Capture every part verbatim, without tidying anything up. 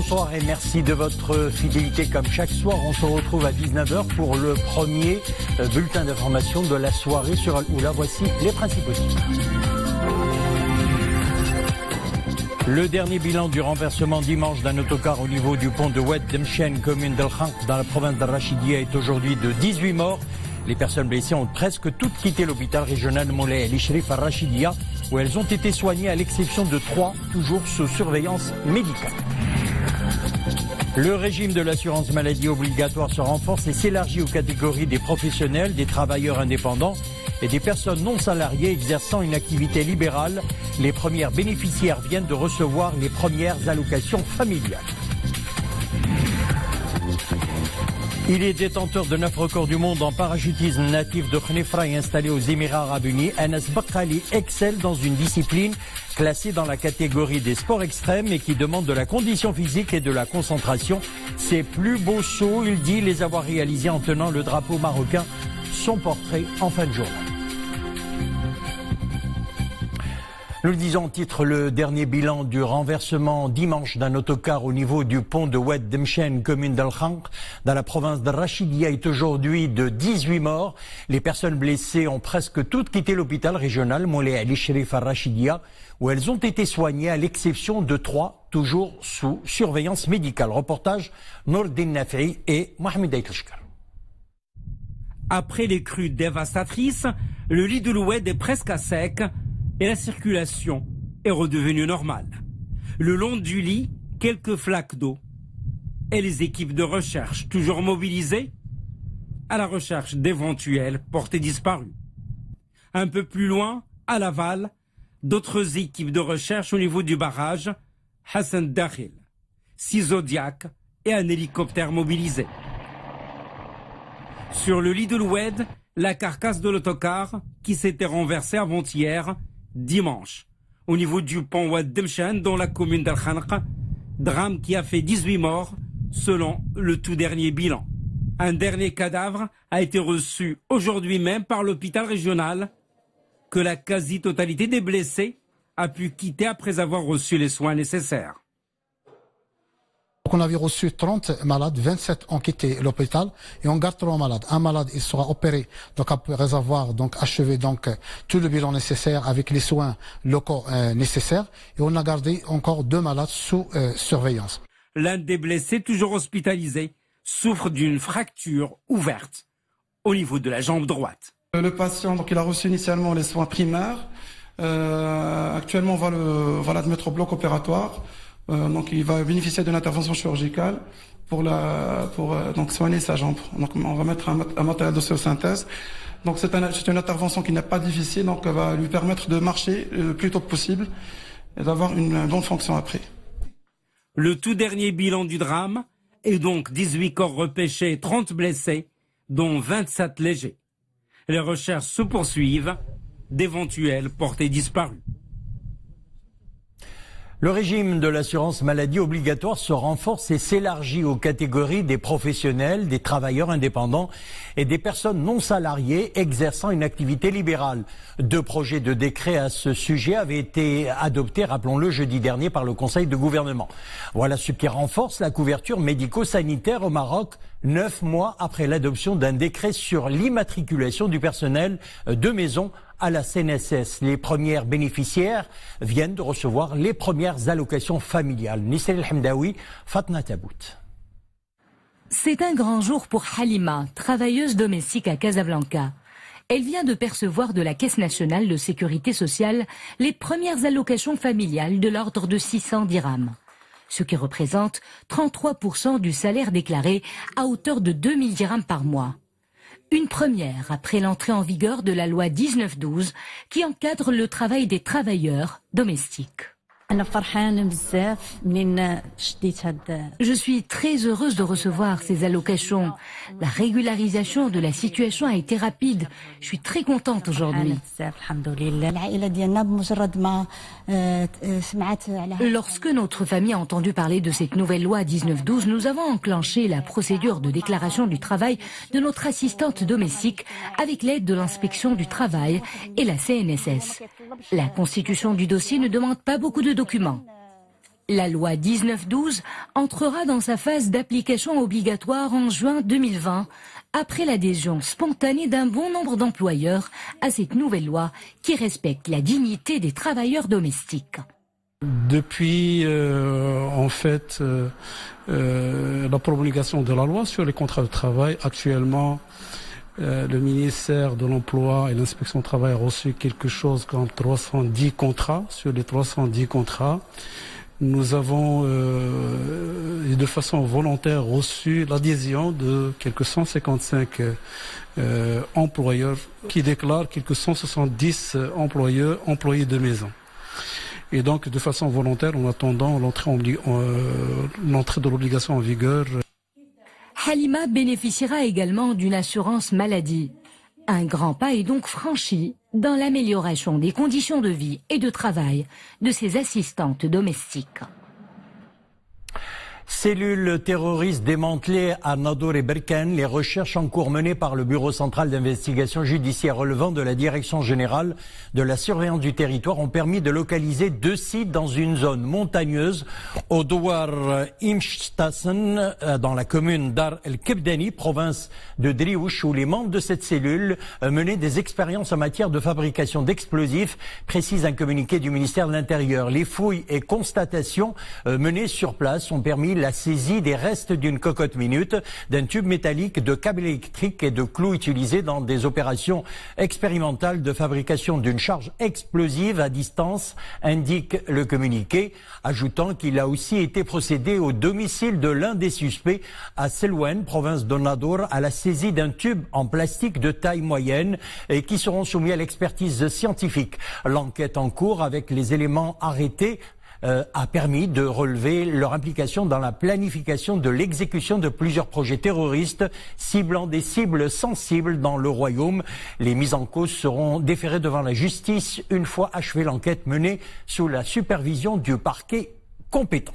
Bonsoir et merci de votre fidélité. Comme chaque soir, on se retrouve à dix-neuf heures pour le premier bulletin d'information de la soirée sur Al-Oula. Voici les principaux titres. Le dernier bilan du renversement dimanche d'un autocar au niveau du pont de Oued Demchen, commune d'El Khanq, dans la province d'Al-Rachidia, est aujourd'hui de dix-huit morts. Les personnes blessées ont presque toutes quitté l'hôpital régional Moulay El Sherif Al-Rachidia, où elles ont été soignées à l'exception de trois, toujours sous surveillance médicale. Le régime de l'assurance maladie obligatoire se renforce et s'élargit aux catégories des professionnels, des travailleurs indépendants et des personnes non salariées exerçant une activité libérale. Les premières bénéficiaires viennent de recevoir les premières allocations familiales. Il est détenteur de neuf records du monde en parachutisme natif de Khnefra et installé aux Émirats Arabes Unis. Anas Bakrali excelle dans une discipline classée dans la catégorie des sports extrêmes et qui demande de la condition physique et de la concentration. Ses plus beaux sauts, il dit les avoir réalisés en tenant le drapeau marocain. Son portrait en fin de journée. Nous le disons en titre, le dernier bilan du renversement dimanche d'un autocar au niveau du pont de Oued Demchen, commune d'El Khanq, dans la province d'Al-Rachidia, est aujourd'hui de dix-huit morts. Les personnes blessées ont presque toutes quitté l'hôpital régional Moulay El Sherif Al-Rachidia, où elles ont été soignées à l'exception de trois, toujours sous surveillance médicale. Reportage Nourdin Nafi et Mohamed Aïtashkar. Après les crues dévastatrices, le lit de l'Oued est presque à sec et la circulation est redevenue normale. Le long du lit, quelques flaques d'eau et les équipes de recherche toujours mobilisées à la recherche d'éventuels portés disparus. Un peu plus loin, à l'aval, d'autres équipes de recherche au niveau du barrage Hassan Dakhil, six Zodiac et un hélicoptère mobilisé. Sur le lit de l'Oued, la carcasse de l'autocar qui s'était renversée avant-hier, dimanche, au niveau du pont Oued Demchen, dans la commune d'El Khanq, drame qui a fait dix-huit morts, selon le tout dernier bilan. Un dernier cadavre a été reçu aujourd'hui même par l'hôpital régional, que la quasi-totalité des blessés a pu quitter après avoir reçu les soins nécessaires. On avait reçu trente malades, vingt-sept ont quitté l'hôpital et on garde trois malades. Un malade, il sera opéré donc après avoir donc achevé donc tout le bilan nécessaire avec les soins locaux euh, nécessaires, et on a gardé encore deux malades sous euh, surveillance. L'un des blessés, toujours hospitalisé, souffre d'une fracture ouverte au niveau de la jambe droite. Le patient, donc il a reçu initialement les soins primaires. Euh, actuellement, on va le, va l'admettre au bloc opératoire. Euh, donc il va bénéficier d'une intervention chirurgicale pour la pour euh, donc soigner sa jambe. Donc on va mettre un, un matériel d'ostéosynthèse. Donc c'est un, c'est une intervention qui n'est pas difficile, donc elle va lui permettre de marcher le plus tôt possible et d'avoir une, une bonne fonction après. Le tout dernier bilan du drame est donc dix-huit corps repêchés, trente blessés, dont vingt-sept légers. Les recherches se poursuivent d'éventuels portés disparus. Le régime de l'assurance maladie obligatoire se renforce et s'élargit aux catégories des professionnels, des travailleurs indépendants et des personnes non salariées exerçant une activité libérale. Deux projets de décret à ce sujet avaient été adoptés, rappelons-le, jeudi dernier par le Conseil de gouvernement. Voilà ce qui renforce la couverture médico-sanitaire au Maroc, neuf mois après l'adoption d'un décret sur l'immatriculation du personnel de maison à la C N S S. Les premières bénéficiaires viennent de recevoir les premières allocations familiales. Nissel El-Hamdaoui, Fatna Tabout. C'est un grand jour pour Halima, travailleuse domestique à Casablanca. Elle vient de percevoir de la Caisse nationale de sécurité sociale les premières allocations familiales de l'ordre de six cents dirhams, ce qui représente trente-trois pour cent du salaire déclaré à hauteur de deux mille dirhams par mois. Une première après l'entrée en vigueur de la loi dix-neuf douze qui encadre le travail des travailleurs domestiques. Je suis très heureuse de recevoir ces allocations. La régularisation de la situation a été rapide. Je suis très contente aujourd'hui. Lorsque notre famille a entendu parler de cette nouvelle loi dix-neuf douze, nous avons enclenché la procédure de déclaration du travail de notre assistante domestique avec l'aide de l'inspection du travail et la C N S S. La constitution du dossier ne demande pas beaucoup de documents. La loi dix-neuf douze entrera dans sa phase d'application obligatoire en juin deux mille vingt, après l'adhésion spontanée d'un bon nombre d'employeurs à cette nouvelle loi qui respecte la dignité des travailleurs domestiques. Depuis euh, en fait euh, euh, la promulgation de la loi sur les contrats de travail, actuellement euh, le ministère de l'Emploi et l'Inspection du Travail a reçu quelque chose comme trois cent dix contrats. Sur les trois cent dix contrats, nous avons euh, de façon volontaire reçu l'adhésion de quelques cent cinquante-cinq euh, employeurs qui déclarent quelques cent soixante-dix employeurs employés de maison. Et donc, de façon volontaire, en attendant l'entrée euh, de l'obligation en vigueur. Halima bénéficiera également d'une assurance maladie. Un grand pas est donc franchi dans l'amélioration des conditions de vie et de travail de ses assistantes domestiques. Cellules terroristes démantelées à Nador et Berkane, les recherches en cours menées par le Bureau central d'investigation judiciaire relevant de la Direction générale de la surveillance du territoire ont permis de localiser deux sites dans une zone montagneuse au Douar Imshtasen, dans la commune Dar el-Kebdani, province de Driouch, où les membres de cette cellule menaient des expériences en matière de fabrication d'explosifs, précise un communiqué du ministère de l'Intérieur. Les fouilles et constatations menées sur place ont permis la saisie des restes d'une cocotte minute, d'un tube métallique, de câbles électriques et de clous utilisés dans des opérations expérimentales de fabrication d'une charge explosive à distance, indique le communiqué, ajoutant qu'il a aussi été procédé au domicile de l'un des suspects à Selwen, province de Nador, à la saisie d'un tube en plastique de taille moyenne et qui seront soumis à l'expertise scientifique. L'enquête en cours avec les éléments arrêtés Euh, a permis de relever leur implication dans la planification de l'exécution de plusieurs projets terroristes ciblant des cibles sensibles dans le royaume. Les mises en cause seront déférées devant la justice une fois achevée l'enquête menée sous la supervision du parquet compétent.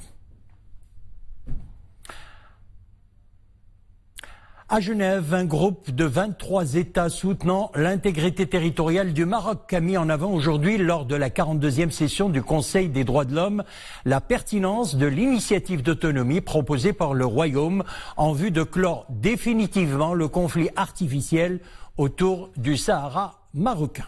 À Genève, un groupe de vingt-trois États soutenant l'intégrité territoriale du Maroc a mis en avant aujourd'hui, lors de la quarante-deuxième session du Conseil des droits de l'homme, la pertinence de l'initiative d'autonomie proposée par le Royaume en vue de clore définitivement le conflit artificiel autour du Sahara marocain.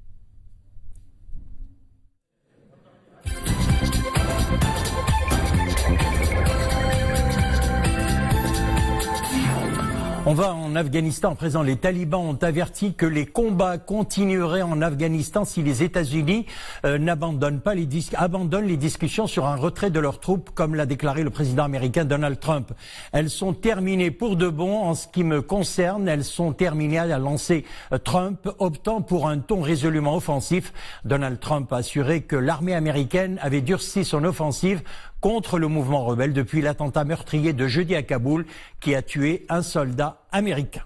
On va en Afghanistan. À présent, les talibans ont averti que les combats continueraient en Afghanistan si les États-Unis euh, n'abandonnent pas les, abandonnent les discussions sur un retrait de leurs troupes, comme l'a déclaré le président américain Donald Trump. Elles sont terminées pour de bon. En ce qui me concerne, elles sont terminées, a lancé Trump, optant pour un ton résolument offensif. Donald Trump a assuré que l'armée américaine avait durci son offensive contre le mouvement rebelle depuis l'attentat meurtrier de jeudi à Kaboul qui a tué un soldat américain.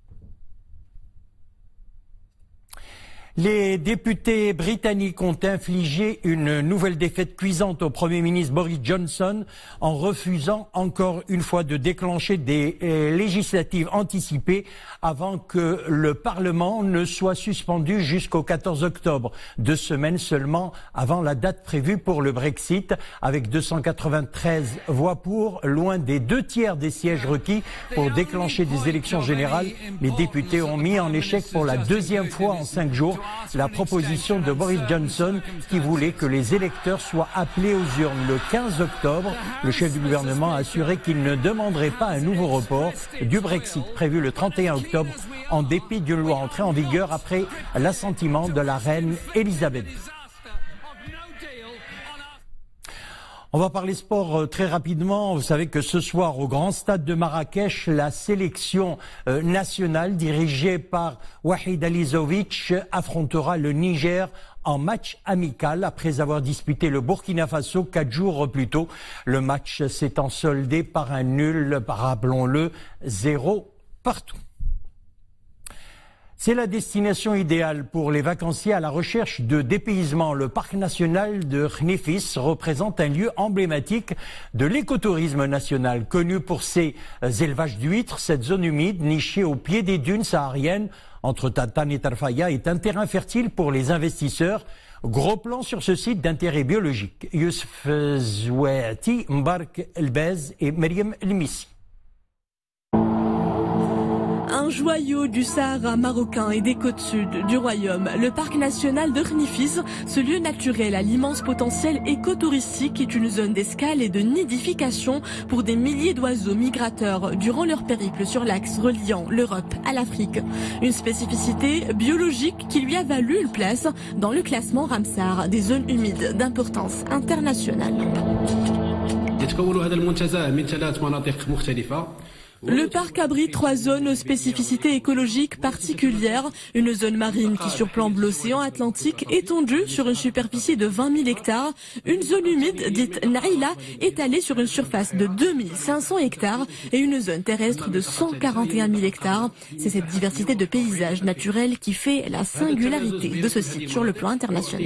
Les députés britanniques ont infligé une nouvelle défaite cuisante au Premier ministre Boris Johnson en refusant encore une fois de déclencher des législatives anticipées avant que le Parlement ne soit suspendu jusqu'au quatorze octobre, deux semaines seulement avant la date prévue pour le Brexit, avec deux cent quatre-vingt-treize voix pour, loin des deux tiers des sièges requis pour déclencher des élections générales. Les députés ont mis en échec pour la deuxième fois en cinq jours la proposition de Boris Johnson qui voulait que les électeurs soient appelés aux urnes le quinze octobre. Le chef du gouvernement a assuré qu'il ne demanderait pas un nouveau report du Brexit prévu le trente et un octobre en dépit d'une loi entrée en vigueur après l'assentiment de la reine Elisabeth. On va parler sport très rapidement. Vous savez que ce soir, au grand stade de Marrakech, la sélection nationale dirigée par Wahid Alizovic affrontera le Niger en match amical après avoir disputé le Burkina Faso quatre jours plus tôt. Le match s'étant soldé par un nul, rappelons-le, zéro partout. C'est la destination idéale pour les vacanciers à la recherche de dépaysement. Le parc national de Khnifis représente un lieu emblématique de l'écotourisme national. Connu pour ses élevages d'huîtres, cette zone humide nichée au pied des dunes sahariennes entre Tantane et Tarfaya est un terrain fertile pour les investisseurs. Gros plan sur ce site d'intérêt biologique. Youssef Zouati, Mbark Elbez et Myriam Elmissi. Un joyau du Sahara marocain et des côtes sud du royaume, le parc national de Khnifis, ce lieu naturel à l'immense potentiel écotouristique, est une zone d'escale et de nidification pour des milliers d'oiseaux migrateurs durant leur périple sur l'axe reliant l'Europe à l'Afrique. Une spécificité biologique qui lui a valu une place dans le classement Ramsar des zones humides d'importance internationale. Le parc abrite trois zones aux spécificités écologiques particulières. Une zone marine qui surplombe l'océan Atlantique étendue sur une superficie de vingt mille hectares. Une zone humide dite Naïla étalée sur une surface de deux mille cinq cents hectares et une zone terrestre de cent quarante et un mille hectares. C'est cette diversité de paysages naturels qui fait la singularité de ce site sur le plan international.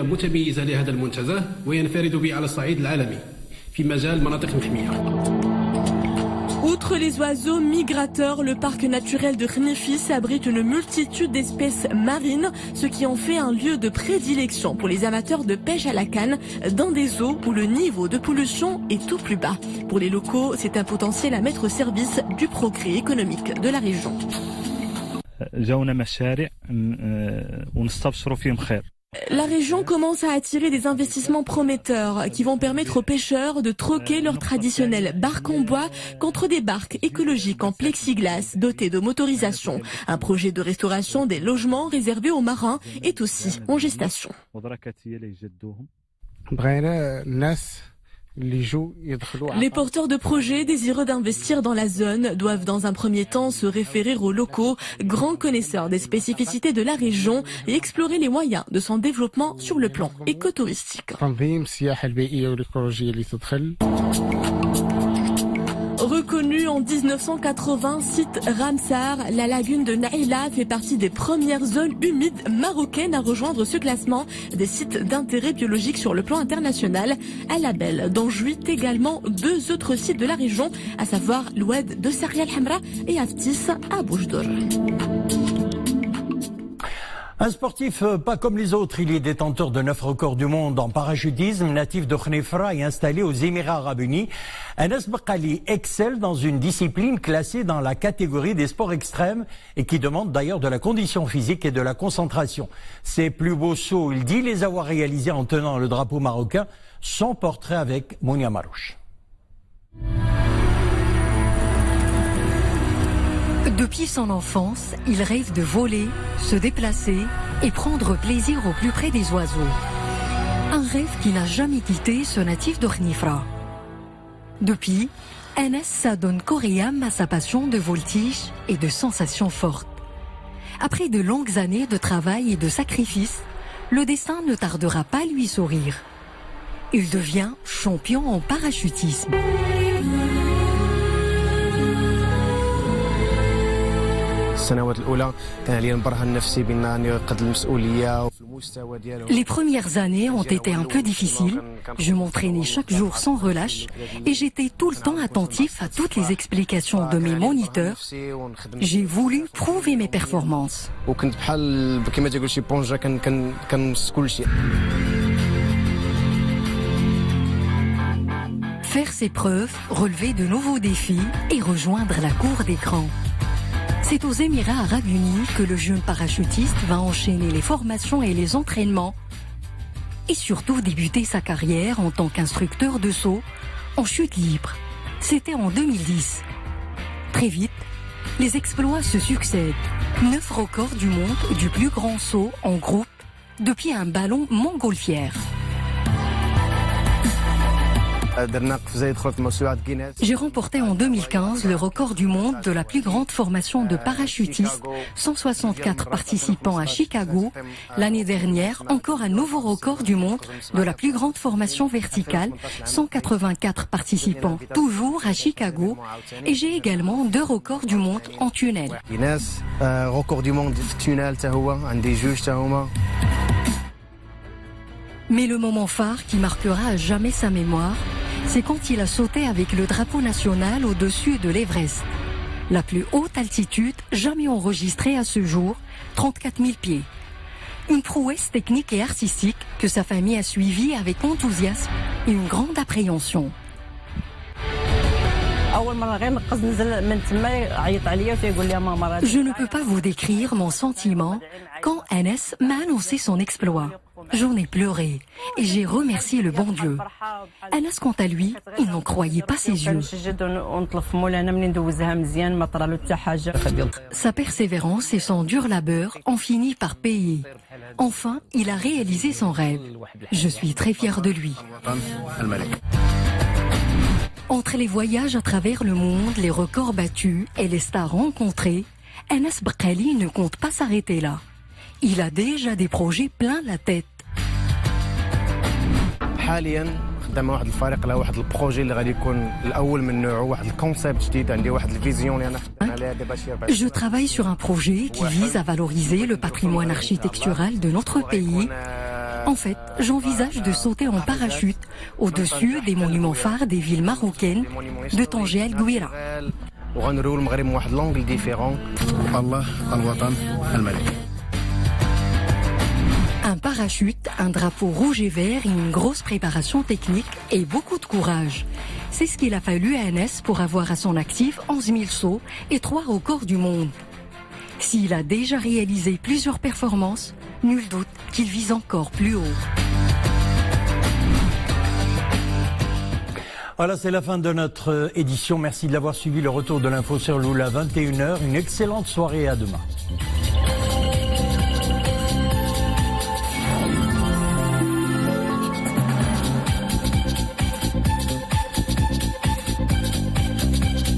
Outre les oiseaux migrateurs, le parc naturel de Khnifis abrite une multitude d'espèces marines, ce qui en fait un lieu de prédilection pour les amateurs de pêche à la canne dans des eaux où le niveau de pollution est tout plus bas. Pour les locaux, c'est un potentiel à mettre au service du progrès économique de la région. La région commence à attirer des investissements prometteurs qui vont permettre aux pêcheurs de troquer leurs traditionnelles barques en bois contre des barques écologiques en plexiglas dotées de motorisation. Un projet de restauration des logements réservés aux marins est aussi en gestation. Les porteurs de projets désireux d'investir dans la zone doivent dans un premier temps se référer aux locaux, grands connaisseurs des spécificités de la région, et explorer les moyens de son développement sur le plan écotouristique. Reconnue en mille neuf cent quatre-vingts site Ramsar, la lagune de Naïla fait partie des premières zones humides marocaines à rejoindre ce classement des sites d'intérêt biologique sur le plan international. Un label dont jouit également deux autres sites de la région, à savoir l'Oued de Saria el-Hamra et Aftis à Boujdour. Un sportif pas comme les autres, il est détenteur de neuf records du monde en parachutisme, natif de Khnifra et installé aux Émirats Arabes Unis. Anas Bakkali excelle dans une discipline classée dans la catégorie des sports extrêmes et qui demande d'ailleurs de la condition physique et de la concentration. Ses plus beaux sauts, il dit les avoir réalisés en tenant le drapeau marocain. Son portrait avec Mounia Marouche. Depuis son enfance, il rêve de voler, se déplacer et prendre plaisir au plus près des oiseaux. Un rêve qui n'a jamais quitté ce natif de Khnifra. Depuis, Anas s'adonne corps et âme à sa passion de voltige et de sensations fortes. Après de longues années de travail et de sacrifices, le destin ne tardera pas à lui sourire. Il devient champion en parachutisme. Les premières années ont été un peu difficiles. Je m'entraînais chaque jour sans relâche et j'étais tout le temps attentif à toutes les explications de mes moniteurs. J'ai voulu prouver mes performances. Faire ses preuves, relever de nouveaux défis et rejoindre la cour des grands. C'est aux Émirats Arabes Unis que le jeune parachutiste va enchaîner les formations et les entraînements et surtout débuter sa carrière en tant qu'instructeur de saut en chute libre. C'était en deux mille dix. Très vite, les exploits se succèdent. Neuf records du monde du plus grand saut en groupe depuis un ballon montgolfière. J'ai remporté en deux mille quinze le record du monde de la plus grande formation de parachutistes, cent soixante-quatre participants à Chicago. L'année dernière, encore un nouveau record du monde de la plus grande formation verticale, cent quatre-vingt-quatre participants, toujours à Chicago. Et j'ai également deux records du monde en tunnel. record du monde tunnel, des juges. Mais le moment phare qui marquera à jamais sa mémoire, c'est quand il a sauté avec le drapeau national au-dessus de l'Everest. La plus haute altitude jamais enregistrée à ce jour, trente-quatre mille pieds. Une prouesse technique et artistique que sa famille a suivie avec enthousiasme et une grande appréhension. Je ne peux pas vous décrire mon sentiment quand Anas m'a annoncé son exploit. J'en ai pleuré et j'ai remercié le bon Dieu. Anas, quant à lui, il n'en croyait pas ses yeux. Sa persévérance et son dur labeur ont fini par payer. Enfin, il a réalisé son rêve. Je suis très fier de lui. Entre les voyages à travers le monde, les records battus et les stars rencontrées, Anas Bqali ne compte pas s'arrêter là. Il a déjà des projets plein la tête. Je travaille sur un projet qui vise à valoriser le patrimoine architectural de notre pays. En fait, j'envisage de sauter en parachute au-dessus des monuments phares des villes marocaines de Tanger El Gouira. Un parachute, un drapeau rouge et vert, une grosse préparation technique et beaucoup de courage. C'est ce qu'il a fallu à Anas pour avoir à son actif onze mille sauts et trois records du monde. S'il a déjà réalisé plusieurs performances, nul doute qu'il vise encore plus haut. Voilà, c'est la fin de notre édition. Merci de l'avoir suivi. Le retour de l'info sur Loula, vingt et une heures. Une excellente soirée, à demain.